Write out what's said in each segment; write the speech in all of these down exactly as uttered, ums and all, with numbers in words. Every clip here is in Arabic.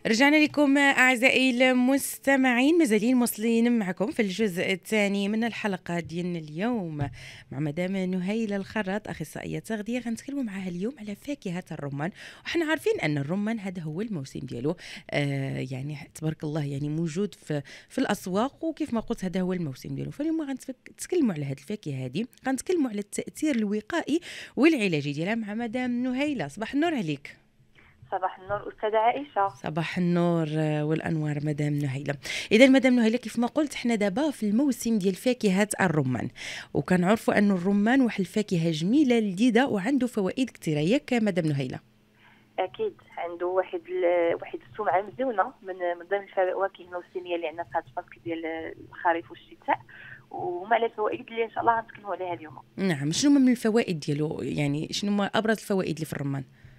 رجعنا لكم أعزائي المستمعين، مازالين موصلين معكم في الجزء الثاني من الحلقة ديالنا اليوم مع مدام نهيلة الخراط أخصائية تغذية. غنتكلموا معها اليوم على فاكهة الرمان، وحنا عارفين أن الرمان هذا هو الموسم ديالو، آه يعني تبارك الله يعني موجود في في الأسواق، وكيف ما قلت هذا هو الموسم ديالو. فاليوم غنتكلموا على هذه الفاكهة هذه، غنتكلموا على التأثير الوقائي والعلاجي ديالها مع مدام نهيلة. صباح النور عليك. صباح النور أستاذة عائشة. صباح النور والأنوار مدام نهيلة. إذا مدام نهيلة كيف ما قلت احنا دابا في الموسم ديال فاكهة الرمان، وكنعرفوا أن الرمان واحد الفاكهة جميلة لذيذة وعنده فوائد كثيرة، ياك مدام نهيلة؟ أكيد عنده واحد واحد السمعة مزيونة من من ضمن الفواكه الموسمية اللي عندنا في هذا الفصل ديال الخريف والشتاء، وما على الفوائد اللي إن شاء الله غنتكلموا عليها اليوم. نعم، شنو من الفوائد ديالو؟ يعني شنو هما أبرز الفوائد اللي في الرمان؟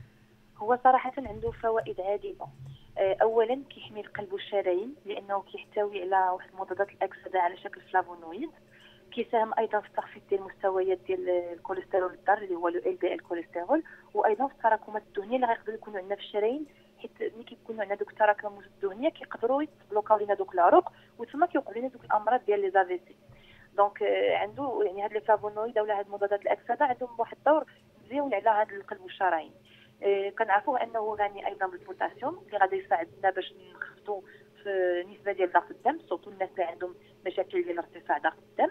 هو صراحة عنده فوائد عديدة. أولا كيحمي القلب والشرايين لأنه كيحتوي على واحد المضادات الأكسدة على شكل فلافونويد. كيساهم ايضا في تخفيض ديال المستويات ديال الكوليسترول الضار اللي هو ال دي ال كوليسترول، وايضا في التراكمات الدهنيه اللي غيقدروا يكونوا عندنا في الشرايين، حيت ملي كيكونوا عندنا دوك التراكمات الدهنيه كيقدروا يتبلوكاو لنا دوك العروق وتما كيوقعوا لنا دوك الامراض ديال لي زافيسي. دونك عنده يعني هاد لي فلافونويد اولا هاد المضادات الاكسده عندهم واحد الدور مزيون على هاد القلب والشرايين. آه كنعرفوا انه غني ايضا بالبوتاسيوم اللي غادي يساعدنا باش نخفضوا في النسبه ديال ضغط الدم، سورتو الناس اللي عندهم مشاكل ديال ارتفاع ضغط الدم.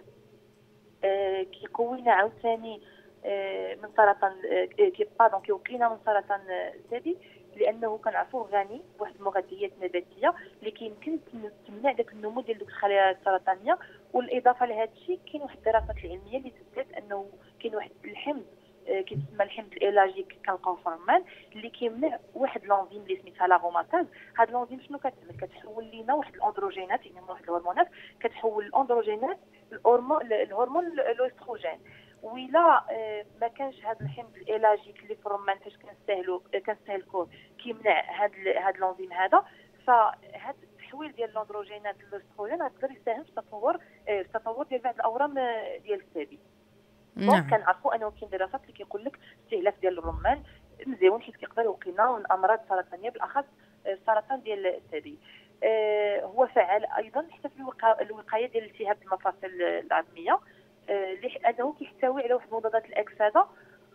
آه كيقوينا عاوتاني آه من سرطان، آه كيبقى دونك كيوقينا من سرطان الثدي، لانه كنعرفوه غني بواحد المغذيات نباتيه اللي كيمكن تمنع داك النمو ديال دوك الخلايا السرطانيه. والاضافه لهذا الشيء كاين واحد الدراسات العلميه اللي تثبت انه كاين واحد الحمض آه كيتسمى الحمض الالاجيك كنلقاو في الرمان اللي كيمنع واحد لونزيم اللي سميتها لاغوماتاز. هاد لونزيم شنو كتعمل؟ كتحول لينا واحد الاندروجينات، يعني واحد الهرمونات كتحول الاندروجينات الهرمون الهرمون الاستروجين. وإلا ما كانش هذا الحمض الالاجيك اللي في الرمان فاش كنستهلو كنستهلكوه كيمنع هذا هذا الانزيم هذا، فهذا التحويل ديال الاندروجينات الاستروجين غيقدر يساهم في تطور في التطور ديال بعض الاورام ديال الثدي. دونك كنعرفوا انه كاين دراسات اللي كيقول لك استهلاك ديال الرمان مزيون حيت كيقدر يوقينا من امراض سرطانيه بالاخص السرطان ديال الثدي. آه هو فعال ايضا حتى في الوقايه ديال التهاب المفاصل العظميه، لانه آه كيحتوي على واحد المضادات الاكسده،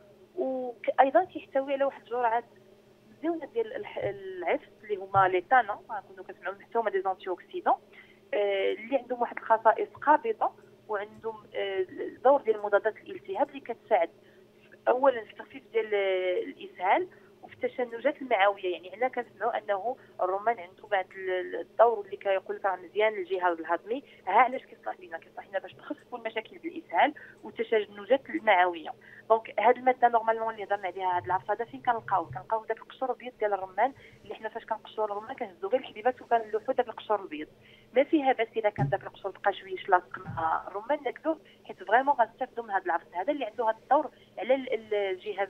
وايضا كيحتوي على واحد الجرعات مزيونه ديال العفس اللي هما ليتانا، كنتو كتسمعوا حتى هما دي زونتي اوكسيدون آه اللي عندهم واحد الخصائص قابضه، وعندهم آه دور ديال مضادات الالتهاب اللي كتساعد اولا في تخفيف ديال الاسهال وفي التشنجات المعويه. يعني حنا كنسمعوا انه الرمان عنده بعض الدور اللي كيقول لك مزيان للجهاز الهضمي. ها علاش كيصلح لنا؟ كيصلح لنا باش نخففوا المشاكل بالاسهال والتشنجات المعويه. دونك هذه الماده نورمالمون اللي هضرنا عليها هذا العرف هذا فين كنلقاوه؟ كنلقاوه داك القشور الابيض ديال الرمان اللي حنا فاش كنقشروا الرمان كنهزوا غير الحبيبات وكنلوحوا داك القشور الابيض. ما فيها باس اذا كان داك القشور بقى شويه لاصق مع الرمان ناكلوه، حيت فريمون غنستافدوا من هذا العرف هذا اللي عنده هذا الدور على الجهاز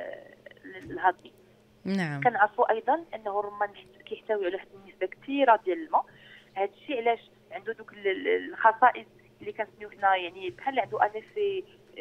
الهضمي. نعم. كنعرفوا ايضا انه الرمان كيحتوي على واحد النسبه كثيره ديال الماء. هذا الشيء علاش عنده دوك الخصائص اللي كنسميو حنا يعني بحال عنده ان افي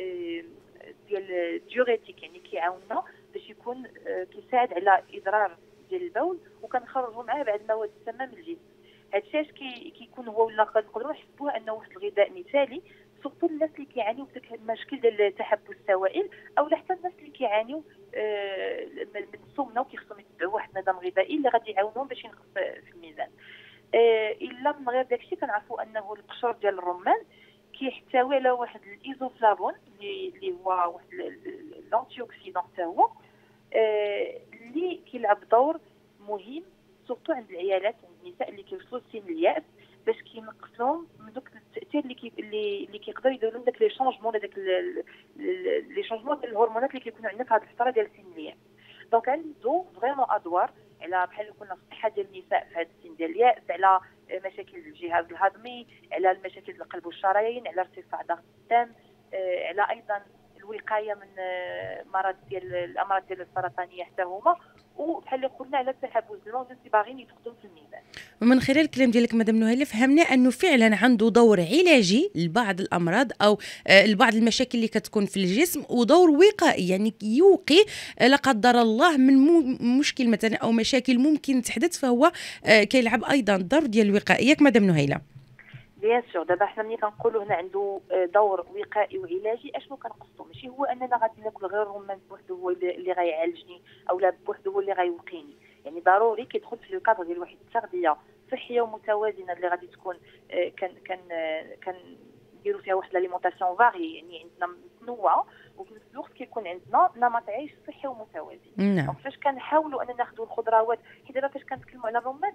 ديال ديوريتيك، يعني كيعاوننا باش يكون كيساعد على اضرار ديال البول، وكنخرجوا معاه بعض المواد السامه من الجسم. هذا الشيء كي كيكون هو ولا نقدروا نحسبوه انه واحد الغذاء مثالي، سورتو الناس اللي كيعانيو بداك المشكل ديال تحبس السوائل، او حتى الناس اللي كيعانيو آه من السمنه وكيخصهم يتبعوا واحد النظام غذائي اللي غادي يعاونهم باش ينقص في الميزان. آه الا من غير داكشي كنعرفوا انه القشور ديال الرمان كيحتوي على واحد الايزوفلافون اللي هو واحد الانتي اوكسيدون حتى هو آه اللي كيلعب دور مهم سورتو عند العيالات، عند النساء اللي كيوصلوا لسن الياس، باش كينقص لهم من دوك التاثير اللي كي اللي اللي كيقدر يدير لهم داك لي شونجمون داك لي شونجمون ديال الهرمونات اللي كيكونوا عندنا في هذه الفتره ديال سن الياس. دونك عنده فريمون ادوار على بحال قلنا الصحه ديال النساء في هذا السن ديال الياس، على مشاكل الجهاز الهضمي، على المشاكل القلب والشرايين، على ارتفاع ضغط الدم، على ايضا الوقايه من مرض ديال الامراض ديال السرطانيه حتى هما. وبحال اللي قلنا على تحبس الماء والناس اللي باغيين يتقدموا في الميزان. ومن خلال الكلام ديالك مدام نهيلة فهمنا انه فعلا عنده دور علاجي لبعض الامراض او آه لبعض المشاكل اللي كتكون في الجسم، ودور وقائي يعني يوقي آه لا قدر الله من مشكل مثلا او مشاكل ممكن تحدث، فهو آه كيلعب ايضا الدور ديال الوقائي. ياك مدام نهيلة؟ بيان سور. دابا حنا ملي كنقولوا هنا عنده دور وقائي وعلاجي، اشنو كنقصدوا؟ ماشي هو اننا غادي ناكل غير الرمان بوحدو هو اللي غيعالجني او لا بوحدو هو اللي غيوقيني. يعني ضروري كيدخل في الكادر ديال واحد التغذيه صحيه ومتوازنه اللي غادي تكون كان كان كان نديروا فيها واحد لاليمونطاسيون فاري، يعني عندنا متنوعه وفي نفس الوقت كيكون عندنا نمط عيش صحي ومتوازن. نعم. دونك فاش كنحاولوا اننا ناخذوا الخضروات، حيت دابا فاش كنتكلموا على الرمان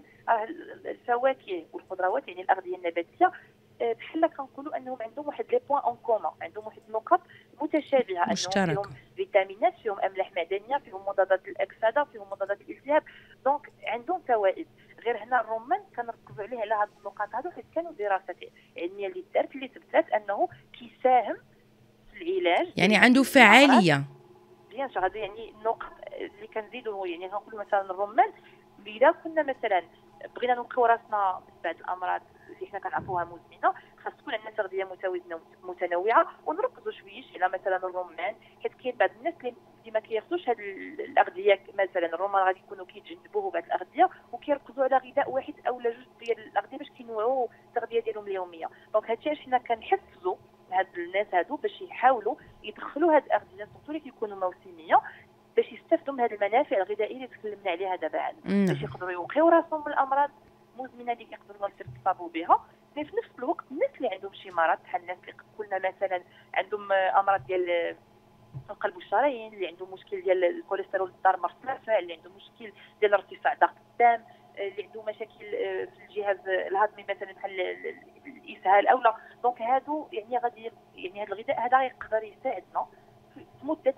الفواكه والخضروات يعني الاغذيه النباتيه بحال كنقولوا انهم عندهم واحد لي بوين اون كومون، عندهم واحد النقط متشابهه، انهم فيهم فيتامينات، فيهم املاح معدنيه، فيهم مضادات الاكسده، فيهم مضادات الالتهاب، دونك عندهم فوائد. غير هنا الرمان كنركزوا عليه على هذه النقاط هذو، حيت كانوا دراسات علميه اللي دارت اللي ثبتت انه كيساهم في العلاج، يعني عنده فعاليه. بيان سور. هذو يعني النقط اللي كنزيدوا، يعني كنقولوا مثلا الرمان اذا كنا مثلا بغينا نوقيو راسنا من بعض الامراض اللي حنا كنعرفوها مزمنه، خاص تكون عندنا تغذيه متوازنه ومتنوعه، ونركزوا شويش على مثلا الرمان، حيت كاين بعض الناس اللي ما كياخذوش هاد الاغذيه. مثلا الرمان غادي يكونوا كيتجنبوه بعض الاغذيه وكيركزوا على غذاء واحد او لا جوج ديال الاغذيه باش كينوعوا التغذيه ديالهم اليوميه. دونك هادشي علاش حنا كنحفزوا هاد الناس هادو باش يحاولوا يدخلوا هاد الاغذيه سورتو اللي كيكونوا موسميه، باش يستافدوا من هاد المنافع الغذائيه اللي تكلمنا عليها دابا، باش يقدروا يوقيو راسهم من الامراض المزمنه اللي كيقدروا يتصابوا بها. في نفس الوقت الناس اللي عندهم شي مرض، بحال الناس اللي قلنا مثلا عندهم امراض ديال القلب والشرايين، اللي عندهم مشكل ديال الكوليسترول الضار مرتفع، اللي عندهم مشكل ديال ارتفاع ضغط الدم، اللي عندهم مشاكل في الجهاز الهضمي مثلا بحال الاسهال او لا. دونك هادو يعني غادي يعني هذا الغذاء هذا يقدر يساعدنا في مده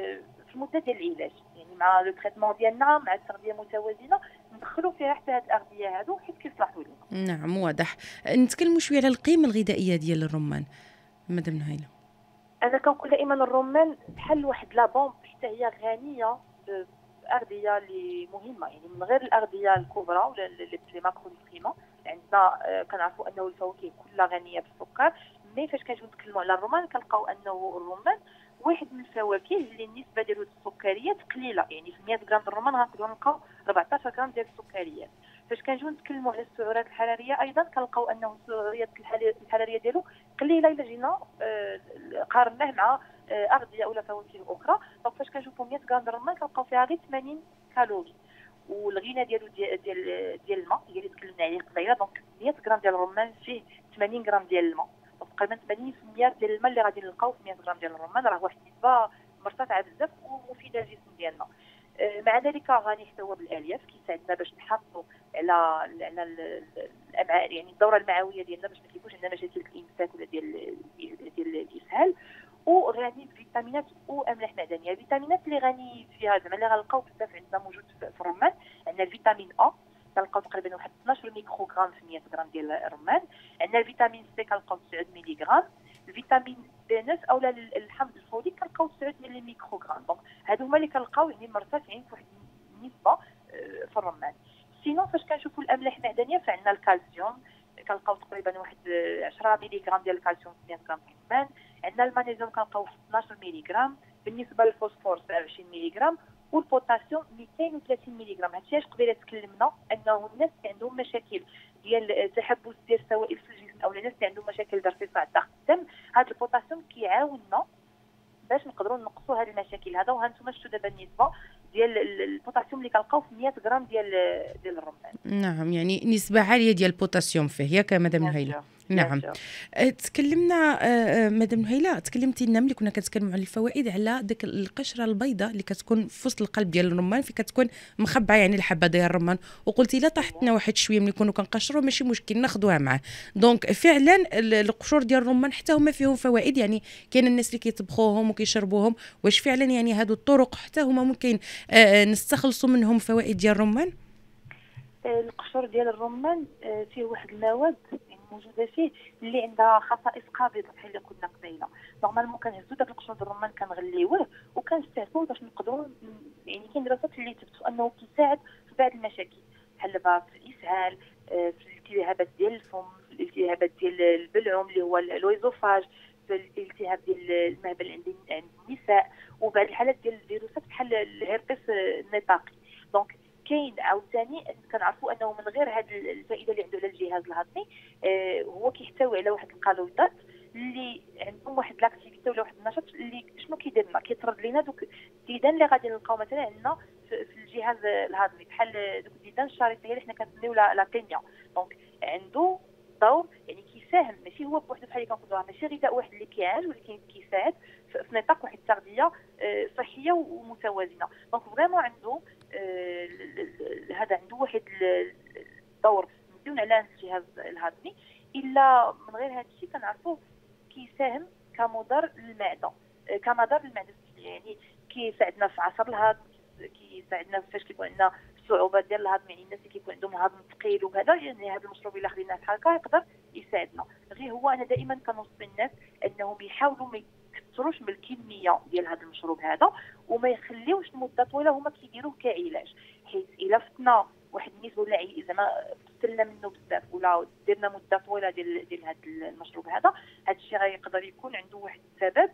في المده ديال العلاج، يعني مع لو تريتمون ديالنا مع التغذيه المتوازنه ندخلوا فيها حتى هاد الاغذيه هادو حيت كيصلحوا لنا. نعم واضح. نتكلموا شويه على القيمه الغذائيه ديال الرمان مدام نهيلة. انا كنقول دائما الرمان بحال واحد لا بومب، حتى هي غنيه باغذيه اللي مهمه، يعني من غير الاغذيه الكبرى ولا لي ماكرو نوتريمون. عندنا كنعرفوا انه الفواكه كلها غنيه بالسكر، مي فاش كنجيو نتكلموا على الرمان كنلقاو انه الرمان واحد من الفواكه اللي النسبه ديالو السكريات قليله، يعني في مية غرام الرمان غنقدروا نلقاو أربعطاش غرام ديال السكريات. فاش كنجيو نتكلموا على السعرات الحراريه ايضا كنلقاو انه السعرات الحراريه ديالو قليله الا جينا قارناه مع اغذيه اولا فواكه اخرى. دونك فاش كنشوفوا مية غرام الرمان كنلقاو فيها غير ثمانين كالوري، والغنى ديالو ديال ديال ديال الماء هي اللي تكلمنا عليه قبيله. دونك مية غرام ديال الرمان فيه ثمانين غرام ديال الماء، تقريبا ثمانين بالمية ديال الماء اللي غادي نلقاو في مية غرام ديال الرمان، راه واحد النسبه مرتفعه بزاف ومفيده للجسم ديالنا. مع ذلك غني يحتوى بالالياف كيساعدنا باش نحافظوا على على الامعاء، يعني الدوره المعويه ديالنا باش ما تجيبوش عندنا مشاكل الامساك ولا ديال ديال الاسهال. وغني بفيتامينات واملاح معدنيه. الفيتامينات اللي غني فيها زعما اللي غنلقاو بزاف عندنا موجود في الرمان، عندنا الفيتامين ا كنلقاو تقريبا واحد اثناش ميكرو غرام في مية غرام ديال الرمان. عندنا الفيتامين سي كنلقاو تسعة ميلي غرام. الفيتامين بي تسعة اولا الحمض الفوليك كنلقاو تسعة ميلي ميكرو غرام. دونك هادو هما اللي كنلقاو يعني مرتفعين في واحد النسبه في الرمان. سينو فاش كنشوفوا الاملاح المعدنيه فعندنا الكالسيوم كنلقاو تقريبا واحد عشرة ميلي غرام ديال الكالسيوم في مية غرام ديال الرمان. عندنا المغنيسيوم كنلقاو واحد اثناش ميلي غرام. بالنسبه للفوسفور سبعة وعشرين ميلي غرام، والبوتاسيوم مئتين وثلاثين ميلي غرام. هادشي علاش قبيله تكلمنا انه الناس اللي عندهم مشاكل ديال تحبس ديال السوائل في الجسم او الناس اللي عندهم مشاكل ديال ارتفاع ضغط الدم، هذا البوتاسيوم كيعاوننا باش نقدروا نقصوا هذه المشاكل هذا. وهانتوما شفتوا دابا النسبه ديال البوتاسيوم اللي كنلقاو في مية غرام ديال ديال الرمان. نعم، يعني نسبه عاليه ديال البوتاسيوم فيه ياك مدام نهيلة. نعم. تكلمنا مدام نهيلة، تكلمتي لنا ملي كنا كنتكلموا على الفوائد على ديك القشره البيضاء اللي كتكون في وسط القلب ديال الرمان، في كتكون مخبعه يعني الحبه ديال الرمان، وقلتي لا طاحتنا واحد شويه ملي نكونوا كنقشروا ماشي مشكل ناخذوها معاه. دونك فعلا القشور ديال الرمان حتى هما فيهم فوائد، يعني كاين الناس اللي كيطبخوهم وكيشربوهم، واش فعلا يعني هادو الطرق حتى هما ممكن نستخلصوا منهم فوائد ديال الرمان؟ القشور ديال الرمان فيه واحد المواد موجوده فيه اللي عندها خصائص قابضه بحال اللي قلنا قبيله. نورمالمون كنهزو داك القشور ديال الرمان كنغليوه وكنستهلكوه باش نقدروا يعني كاين دراسات اللي تثبتوا انه كيساعد في بعض المشاكل بحال دابا في الاسهال، في الالتهابات ديال الفم، في الالتهابات ديال البلعوم اللي هو الويزوفاج، في الالتهاب ديال المهبل عند النساء، وبعض الحالات ديال الفيروسات بحال الهربس النطاقي. دونك كاين عاوتاني كنعرفوا انه من غير هذه الفائده اللي عنده على الجهاز الهضمي آه هو كيحتوي على واحد القالويدات اللي عندهم واحد لاكتيفيتي ولا واحد النشاط اللي شنو كيدير لنا كيطرد لنا دوك الديدان اللي غادي نلقاو مثلا عندنا في الجهاز الهضمي بحال دوك الديدان الشريطيه اللي حنا كنسميو لا تينيا. دونك عنده دور يعني كيساهم، ماشي هو بوحدو بحال اللي كنقولوها ماشي غذاء واحد اللي كيعالج، ولكن كيساعد في نطاق واحد التغذيه صحيه ومتوازنه. دونك فريمون عنده آه هذا عنده واحد الدور مزيون على الجهاز الهضمي. الا من غير هذا الشيء كنعرفوه كيساهم كمضر للمعده، آه كمضر للمعده يعني كيساعدنا في عصر الهضم، كيساعدنا فاش كيكون عندنا صعوبات ديال الهضم، يعني الناس اللي كيكون عندهم الهضم ثقيل وهذا، يعني هذا المشروب الا خديناه بحال هكا يقدر يساعدنا. غير هو انا دائما كنوصي الناس انهم يحاولوا ما يكثروش من الكميه ديال هذا المشروب هذا، وما يخليوش لمده طويله هما كيديروه كعلاج، حيت الا فتنا واحد النسبه ولا زعما كثرنا منه بزاف ولا درنا مده طويله ديال ديال هذا المشروب هذا، هذا الشيء غيقدر يكون عنده واحد السبب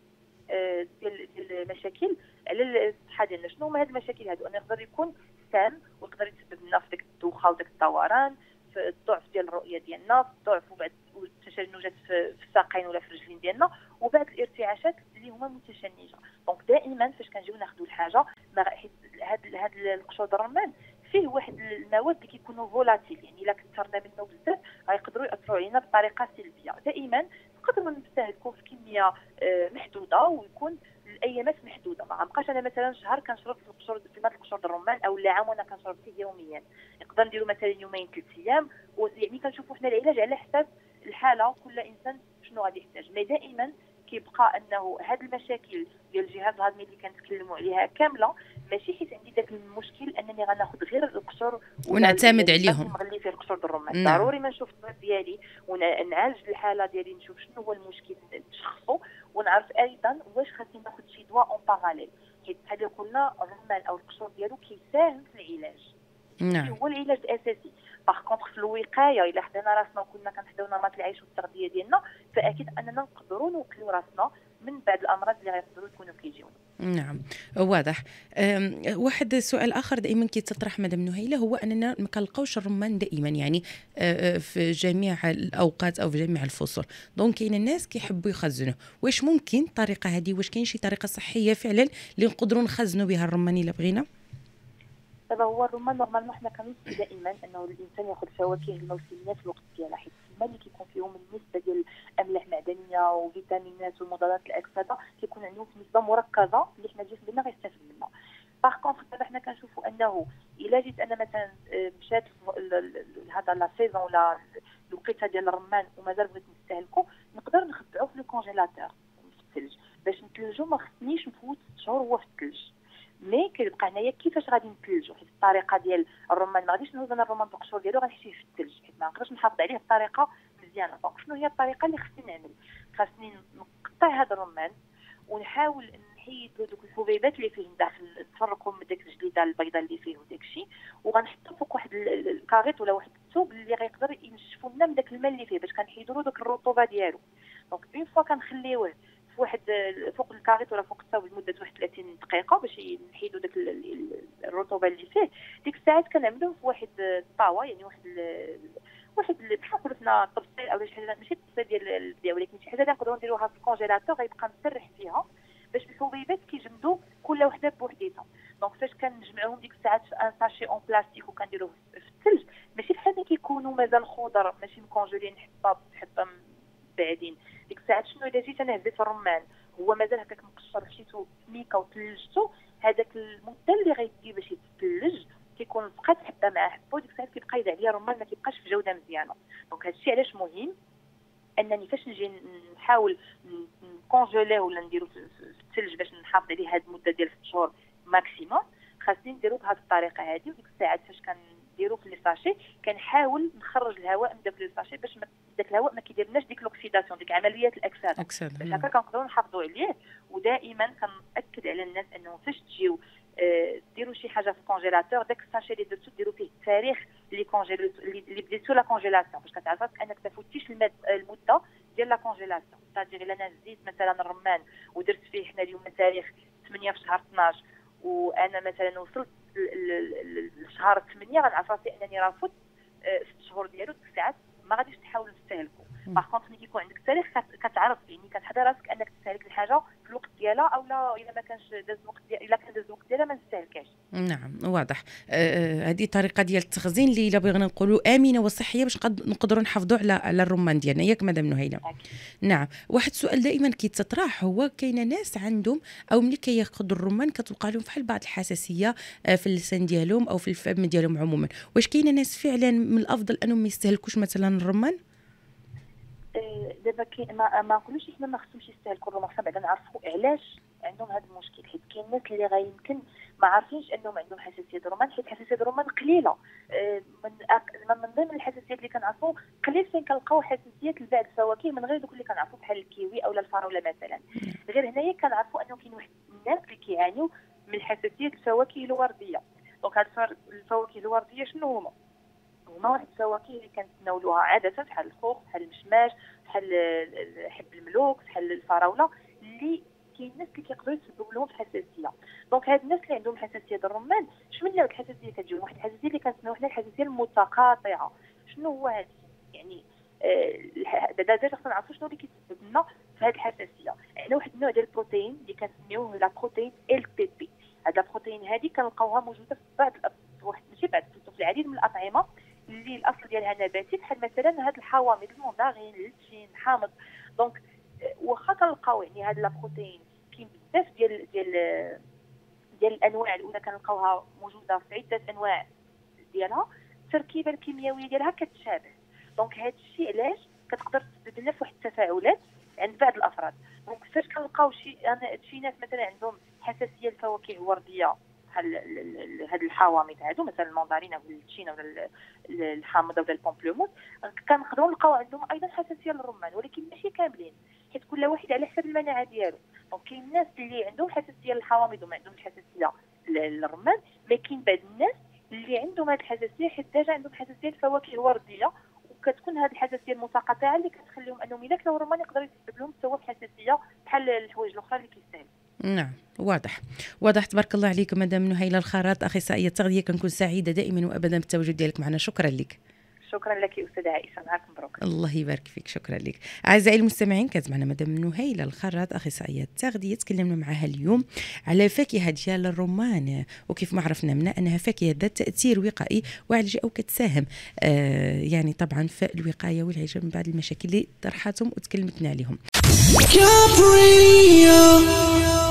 ديال ديال المشاكل على الصحه ديالنا. شنو هما هاد المشاكل هادو؟ انه يقدر يكون سام ويقدر يسبب لنا في داك الدوخه وداك الدوران، في الضعف ديال الرؤيه ديالنا، في الضعف وبعد التشنجات في الساقين ولا في الرجلين ديالنا، وبعد الارتعاشات اللي هما متشنجه. دونك دائما فاش كنجيو ناخذوا الحاجه حيت هاد هاد القشور ديال الرمان فيه واحد المواد اللي كيكونوا فولاتيل، يعني الا كثرنا منه بزاف غيقدروا ياثروا علينا بطريقه سلبيه. دائما نقدروا نستهلكوا في كميه محدوده ويكون الايامات محدوده. ما غنبقاش انا مثلا شهر كنشرب في القشور في ماء القشور ديال الرمان، او لا عام وانا كنشرب فيه يوميا. نقدر نديروا مثلا يومين ثلاث ايام، ويعني كنشوفوا حنا العلاج على حساب الحاله، كل انسان شنو غادي يحتاج. مي دائما كيبقى انه هاد المشاكل ديال الجهاز الهضمي اللي كنتكلموا عليها كامله ماشي حيت عندي داك المشكل انني غناخذ غير القشور ونعتمد عليهم نغلي فيه القشور ديال الرمان. نعم. ضروري ما نشوف الطبيب ديالي ونعالج الحاله ديالي، نشوف شنو هو المشكل نشخصه، ونعرف ايضا واش خاصني ناخذ شي دواء اون باراليل، حيت بحال اللي قلنا الرمان او القشور ديالو كيساهم في العلاج. نعم. هو العلاج الاساسي. باغ كونطخ في الوقايه الا خدينا راسنا وكنا كنحداو نمط العيش والتغذيه ديالنا، فاكيد اننا نقدروا نوكلوا راسنا من بعض الامراض اللي غيقدروا يكونوا كيجيونا. نعم واضح. واحد السؤال اخر دائما كيتطرح مدام نهيله هو اننا ما كنلقاوش الرمان دائما يعني في جميع الاوقات او في جميع الفصول. دونك كاين الناس كيحبوا يخزنوه، واش ممكن الطريقه هذه، واش كاين شي طريقه صحيه فعلا اللي نقدروا نخزنوا بها الرمان الا بغينا؟ دابا هو الرمان نورمالمون حنا كنوصي دائما انه الانسان ياخذ فواكه الموسميه في الوقت ديالها، حيت الماء اللي كيكون فيهم النسبه ديال املاح معدنيه وفيتامينات ومضادات الاكسده كيكون عندهم في نسبه مركزه اللي حنا جسمنا غيستافد منها. باغ كونطخ دابا حنا كنشوفوا انه الا جيت انا مثلا مشات هذا لا سيزون ولا الوقيته ديال الرمان ومازال بغيت نستهلكو، نقدر نخبعوه في الكونجيلاتور في الثلج باش نثلجو. ما خصنيش نفوت ست شهور هو في الثلج. مي كيبقى هنايا كيفاش غادي نثلجو، حيت الطريقه ديال الرمان ما غاديش نوزن الرمان بالقشور ديالو غنحشيه في الثلج، حيت ما نقدرش نحافظ عليه بطريقه مزيانه. دونك شنو هي الطريقه اللي خصني نعمل؟ خاصني نقطع هذا الرمان ونحاول نحيد له دوك الحبيبات اللي فيه داخل، نفرقهم من داك الجليده البيضاء اللي فيه وداك الشيء، وغنحطو فوق واحد الكاريط ولا واحد الثوب اللي غيقدر ينشفوا لنا من داك الماء اللي فيه باش كنحيدوا له داك الرطوبه ديالو. دونك اون فوا كنخليوه واحد فوق الكاريط ولا فوق الثوب لمده واحد ثلاثين دقيقه باش نحيدوا داك الرطوبه اللي فيه. ديك الساعات كنعملوه في واحد الطاوه، يعني واحد واحد بحال قلنا الطبسيل او شي حاجه، ماشي الطبسيل ديال البدايه ولكن شي حاجه اللي نقدروا نديروها في الكونجيلاتور غيبقى مسرح فيها باش الحبيبات كيجمدوا كل وحده بوحديتها. دونك فاش كنجمعوهم ديك الساعات في ان ساشي اون بلاستيك وكنديروه في الثلج، ماشي بحال ملي كيكونوا مازال خضر ماشي مكونجولين حبه حبه بعدين. ديك الساعات شنو الا جيت انا هزيت الرمان هو مازال هكاك مقشر مشيتو ميكا وثلجتو، هذاك المده اللي غيدي باش يتثلج كيكون بقات حبه مع حبه، وديك الساعات كيبقى يدعي عليا الرمان ما كيبقاش في جوده مزيانه. دونك هادشي علاش مهم انني فاش نجي نحاول نكونجوليه ولا نديرو في الثلج باش نحافظ عليه هاد المده ديال ست شهور ماكسيموم، خاصني نديرو بهذه الطريقه هذه. وديك الساعات فاش كان كنديرو في لي ساشي كنحاول نخرج الهواء من داك لي ساشي باش داك الهواء ما كيديرناش ديك لوكسيداسيون ديك عمليات الاكسده باش هكا كنقدروا نحافظوا عليه. ودائما كنأكد على الناس انه فاش تجيو أه ديروا شي حاجه في الكونجيلاتور داك الساشي اللي درتو ديروا فيه التاريخ اللي كونجيلو اللي بديتو لا كونجيلاسيون باش كتعرف انك ما تفوتيش المده ديال لا كونجيلاسيون. صافي الا انا زيت مثلا الرمان ودرت فيه حنا اليوم تاريخ ثمانية في شهر اثناش وانا مثلا وصلت لشهر ثمانية غنعرف راسي انني راه فوت ست شهور ديالو ست ساعات ما غاديش تحاول نستهلكو. باغ كونطخ ملي كيكون عندك التاريخ كتعرف يعني كتحضر راسك انك تستهلك الحاجه في الوقت ديالها او لا الا ما كانش داز الوقت ديالها الا كان داز الوقت ديالها ما نستهلكاش. نعم واضح. هذه آه طريقه ديال التخزين اللي الا بغينا نقولوا امنه وصحيه باش نقدروا نحافظوا على على الرمان ديالنا ياك مدام نهيله. نعم. واحد السؤال دائما كيتطرح هو كاينه ناس عندهم او ملي كياخذوا الرمان كتوقع لهم فحال بعض الحساسيه في اللسان ديالهم او في الفم ديالهم عموما. واش كاينه ناس فعلا من الافضل انهم ما يستهلكوش مثلا الرمان؟ دابا كاين ما ما نقولوش حنا ما خصهمش يستهلكوا الرمان، خصنا بعدا نعرفوا علاش عندهم هذا المشكل. حيت كاين ناس اللي غا يمكن ما عارفينش انهم عندهم حساسيه الرمان، حيت حساسيه الرمان قليله. من من ضمن الحساسيات اللي كنعرفوا قليل فين كنلقاو حساسيات لبعض الفواكه من غير دوك اللي كنعرفوا بحال الكيوي او الفراوله مثلا. غير هنايا كنعرفوا انه كاين واحد الناس اللي كيعانيو من حساسيه الفواكه الورديه. دونك هاد الفواكه الورديه شنو هما؟ هما واحد الفواكه اللي كنتناولوها عاده بحال الخوخ بحال المشماش بحال حب الملوك بحال الفراوله اللي كاين الناس اللي كيقدروا يسببوا لهم حساسيه. دونك هاد الناس اللي عندهم حساسيه الرمان شنو اللي هاد الحساسيه كتجيهم؟ واحد الحساسيه اللي كنسميوها حنا الحساسيه المتقاطعه. شنو هو هذا؟ يعني دابا ديجا خصنا نعرفوا شنو اللي كيسبب لنا في هاد الحساسيه. عندنا واحد النوع ديال البروتين اللي كنسميوه لا بروتين ال بي بي. هاد البروتين هذه كنلقاوها موجوده في بعض واحد ماشي بعض في العديد من الاطعمه اللي الاصل ديالها نباتي بحال مثلا هاد الحوامض المندغين الليتشين الحامض. دونك واخا كنلقاو يعني هاد لا بروتين كاين بزاف ديال ديال ديال الانواع الاولى كنلقاوها موجوده في عده انواع ديالها التركيبه الكيميائيه ديالها كتشابه. دونك هاد الشيء علاش كتقدر تسبب لنا في واحد التفاعلات عند بعض الافراد. دونك فاش كنلقاو شي انا شي ناس مثلا عندهم حساسيه للفواكه الورديه بحال هاد الحوامض هادو مثلا المندرين او الليتشين او الحامض او البومبلوموس كنقدروا نلقاو عندهم ايضا حساسيه للرمان، ولكن ماشي كاملين حيت كل واحد على حسب المناعه ديالو. دونك كاين الناس اللي عندهم حساسيه للحوامض وما عندهمش حساسيه للرمان، ما كاين بعض الناس اللي عندهم هاد الحساسيه حيت ديجا عندهم حساسيه للفواكه الورديه، وكتكون هاد الحساسيه المتقاطعه اللي كتخليهم انهم الا كلاو الرمان يقدر يسبب لهم حتى حساسيه بحال الحوايج الاخرى اللي كيستاهلوا. نعم واضح واضح. تبارك الله عليك مدام نهيله الخراط اخصائيه التغذيه. كنكون سعيده دائما وابدا بالتواجد ديالك معنا. شكرا لك. شكرا لك استاذه عائشه، معكم مبروك. الله يبارك فيك. شكرا لك. اعزائي المستمعين كانت معنا مدام نهيله الخراط اخصائيه التغذيه. تكلمنا معها اليوم على فاكهه ديال الرمان، وكيف ما عرفنا منها انها فاكهه ذات تاثير وقائي وعلاجي او كتساهم آه يعني طبعا في الوقايه والعلاج من بعض المشاكل اللي طرحتهم وتكلمتنا عليهم.